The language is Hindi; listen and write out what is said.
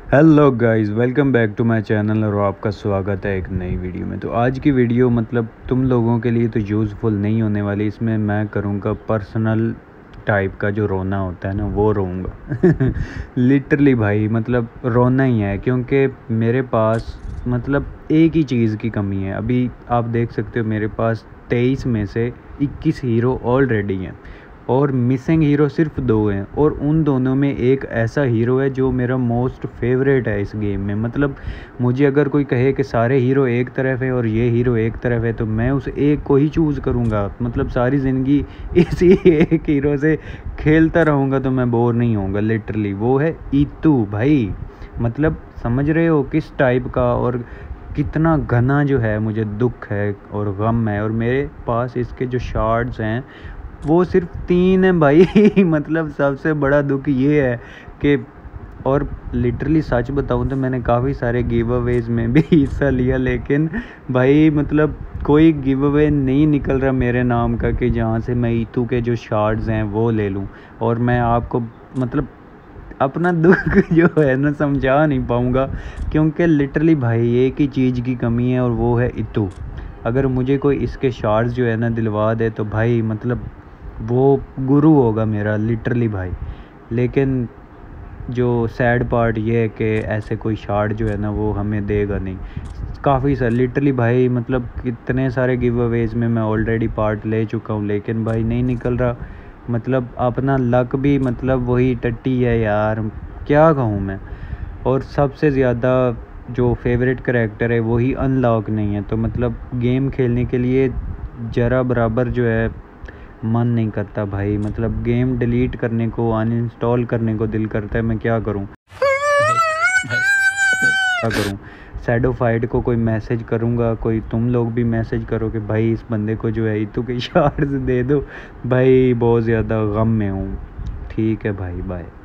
Hello guys, welcome back to my channel और आपका स्वागत है एक नई वीडियो में। तो आज की वीडियो मतलब तुम लोगों के लिए तो यूज़फुल नहीं होने वाली। इसमें मैं करूँगा पर्सनल टाइप का जो रोना होता है ना, वो रोऊंगा। लिटरली भाई मतलब रोना ही है, क्योंकि मेरे पास मतलब एक ही चीज़ की कमी है। अभी आप देख सकते हो मेरे पास 23 में से 21 हीरो ऑलरेडी हैं और मिसिंग हीरो सिर्फ 2 हैं, और उन दोनों में एक ऐसा हीरो है जो मेरा मोस्ट फेवरेट है इस गेम में। मतलब मुझे अगर कोई कहे कि सारे हीरो एक तरफ है और ये हीरो एक तरफ है, तो मैं उस एक को ही चूज़ करूँगा। मतलब सारी ज़िंदगी इसी एक हीरो से खेलता रहूँगा तो मैं बोर नहीं होऊंगा। लिटरली वो है ईतू भाई। मतलब समझ रहे हो किस टाइप का और कितना घना जो है मुझे दुख है और गम है। और मेरे पास इसके जो शार्ड्स हैं वो सिर्फ 3 हैं भाई। मतलब सबसे बड़ा दुख ये है कि, और लिटरली सच बताऊं तो मैंने काफ़ी सारे गिव अवेज में भी हिस्सा लिया, लेकिन भाई मतलब कोई गिव अवे नहीं निकल रहा मेरे नाम का कि जहाँ से मैं ईतू के जो शार्ड्स हैं वो ले लूँ। और मैं आपको मतलब अपना दुख जो है ना समझा नहीं पाऊँगा, क्योंकि लिटरली भाई एक ही चीज़ की कमी है और वो है ईतू। अगर मुझे कोई इसके शार्ड्स जो है ना दिलवा दे तो भाई मतलब वो गुरु होगा मेरा लिटरली भाई। लेकिन जो सैड पार्ट ये है कि ऐसे कोई शार्ट जो है ना वो हमें देगा नहीं। काफ़ी सारे लिटरली भाई मतलब कितने सारे गिव अवेज में मैं ऑलरेडी पार्ट ले चुका हूँ, लेकिन भाई नहीं निकल रहा। मतलब अपना लक भी मतलब वही टट्टी है यार, क्या कहूँ मैं। और सबसे ज़्यादा जो फेवरेट करैक्टर है वही अनलॉक नहीं है, तो मतलब गेम खेलने के लिए ज़रा बराबर जो है मन नहीं करता भाई। मतलब गेम डिलीट करने को, अनइंस्टॉल करने को दिल करता है। मैं क्या करूं क्या करूं। शैडो फाइट को कोई मैसेज करूंगा, कोई तुम लोग भी मैसेज करो कि भाई इस बंदे को जो है ईतू के शार्ड्स दे दो। भाई बहुत ज़्यादा गम में हूँ। ठीक है भाई, बाय।